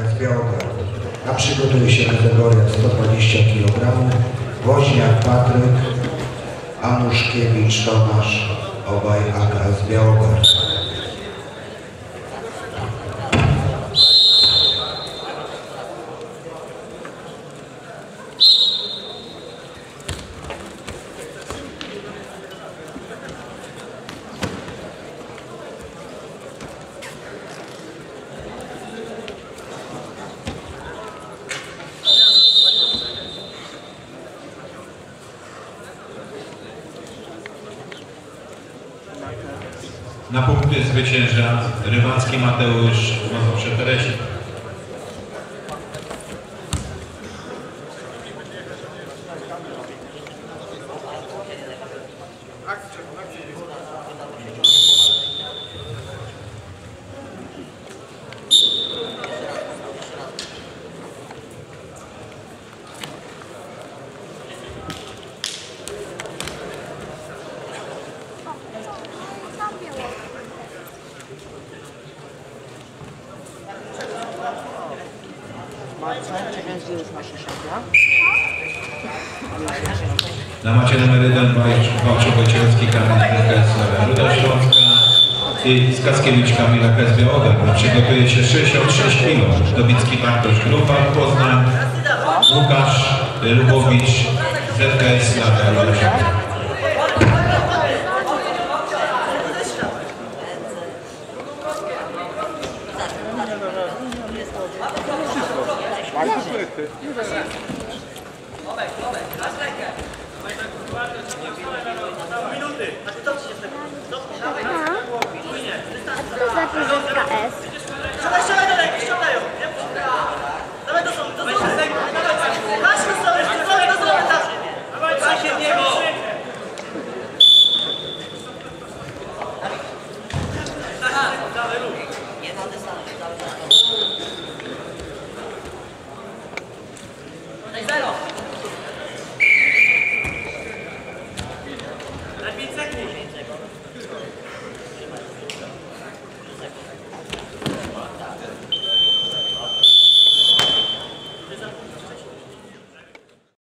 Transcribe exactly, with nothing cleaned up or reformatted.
Z Białogard. A przygotuje się kategoria sto dwadzieścia kilogramów. Woźniak Patryk, Anuszkiewicz Tomasz, obaj A K S Białogard. Na punkty zwycięża Rywacki Mateusz w Teresie. Na macie numer jeden Wałczo Wojciechowski Kamil K S Ruda Śląska i Skackiewicz Kamil K S Białogard. Przygotuje się sześćdziesiąt sześć kilogramów. Dobicki Bartosz Grupa Poznań, Łukasz Lubowicz Z K S Ruda Śląska. Nie, no,